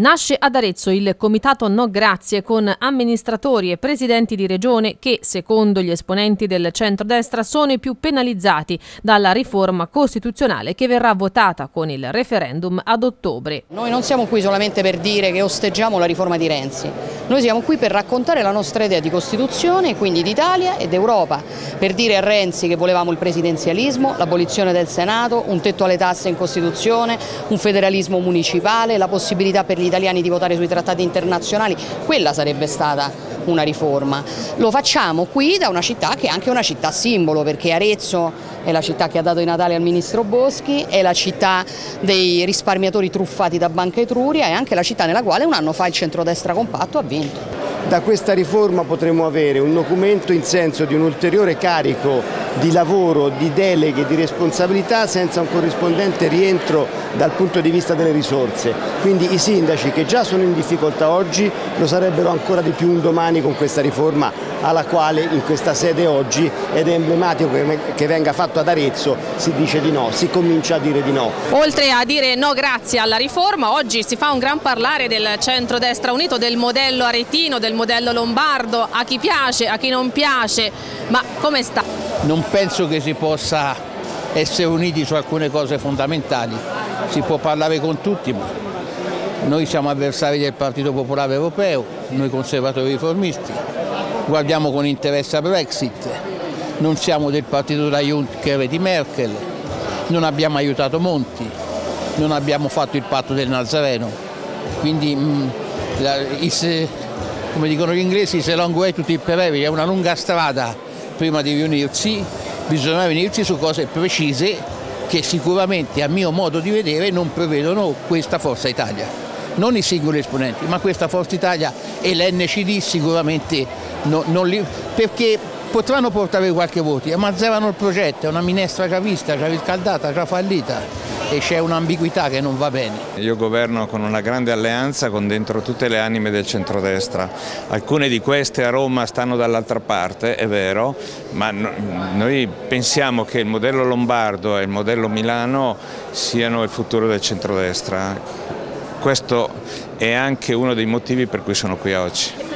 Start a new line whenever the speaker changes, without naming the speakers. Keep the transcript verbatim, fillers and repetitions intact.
Nasce ad Arezzo il comitato No Grazie con amministratori e presidenti di regione che, secondo gli esponenti del centrodestra, sono i più penalizzati dalla riforma costituzionale che verrà votata con il referendum ad ottobre.
Noi non siamo qui solamente per dire che osteggiamo la riforma di Renzi, noi siamo qui per raccontare la nostra idea di Costituzione, quindi d'Italia ed Europa, per dire a Renzi che volevamo il presidenzialismo, l'abolizione del Senato, un tetto alle tasse in Costituzione, un federalismo municipale, la possibilità per gli italiani di votare sui trattati internazionali. Quella sarebbe stata una riforma. Lo facciamo qui da una città che è anche una città simbolo, perché Arezzo è la città che ha dato i Natali al ministro Boschi, è la città dei risparmiatori truffati da Banca Etruria, è anche la città nella quale un anno fa il centrodestra compatto ha vinto.
Da questa riforma potremo avere un documento in senso di un ulteriore carico di lavoro, di deleghe, di responsabilità senza un corrispondente rientro dal punto di vista delle risorse. Quindi i sindaci che già sono in difficoltà oggi lo sarebbero ancora di più un domani con questa riforma alla quale in questa sede oggi, ed è emblematico che venga fatto ad Arezzo, si dice di no, si comincia a dire di no.
Oltre a dire no grazie alla riforma, oggi si fa un gran parlare del centrodestra unito, del modello aretino, del modello lombardo, a chi piace, a chi non piace, ma come sta?
Non penso che si possa essere uniti su alcune cose fondamentali, si può parlare con tutti, ma noi siamo avversari del Partito Popolare Europeo, noi conservatori riformisti, guardiamo con interesse a Brexit, non siamo del partito da Juncker e di Merkel, non abbiamo aiutato Monti, non abbiamo fatto il patto del Nazareno, quindi mh, la, is, come dicono gli inglesi, it's a long way to Tipperary, è una lunga strada prima di riunirsi, bisogna riunirsi su cose precise che sicuramente a mio modo di vedere non prevedono questa Forza Italia, non i singoli esponenti, ma questa Forza Italia e l'N C D sicuramente no, non li, perché potranno portare qualche voto, ma azzerano il progetto, è una minestra già vista, già riscaldata, già fallita. E c'è un'ambiguità che non va bene.
Io governo con una grande alleanza con dentro tutte le anime del centrodestra. Alcune di queste a Roma stanno dall'altra parte, è vero, ma no, noi pensiamo che il modello lombardo e il modello Milano siano il futuro del centrodestra. Questo è anche uno dei motivi per cui sono qui oggi.